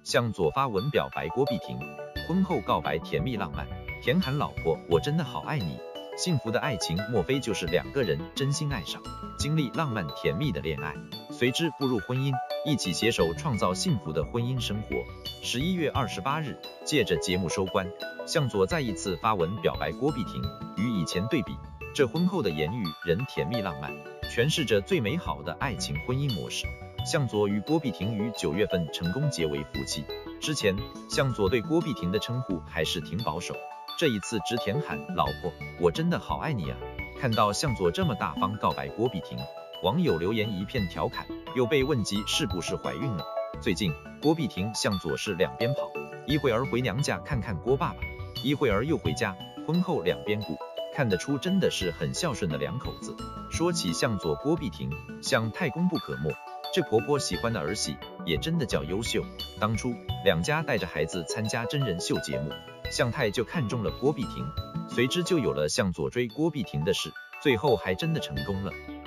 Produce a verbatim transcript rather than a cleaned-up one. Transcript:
向佐发文表白郭碧婷，婚后告白甜蜜浪漫，甜喊老婆我真的好爱你。幸福的爱情莫非就是两个人真心爱上，经历浪漫甜蜜的恋爱，随之步入婚姻，一起携手创造幸福的婚姻生活。十一月二十八日，借着节目收官，向佐再一次发文表白郭碧婷，与以前对比，这婚后的言语仍甜蜜浪漫，诠释着最美好的爱情婚姻模式。向佐与郭碧婷于九月份成功结为夫妻，之前向佐对郭碧婷的称呼还是挺保守，这一次直甜喊老婆我真的好爱你啊。看到向佐这么大方告白郭碧婷，网友留言一片调侃，又被问及是不是怀孕了。最近郭碧婷向佐是两边跑，一会儿回娘家看看郭爸爸，一会儿又回家，婚后两边顾，看得出真的是很孝顺的两口子。说起向佐郭碧婷，像太公不可没，这婆婆喜欢的儿媳也真的叫优秀。当初两家带着孩子参加真人秀节目，向太就看中了郭碧婷，随之就有了向佐追郭碧婷的事，最后还真的成功了。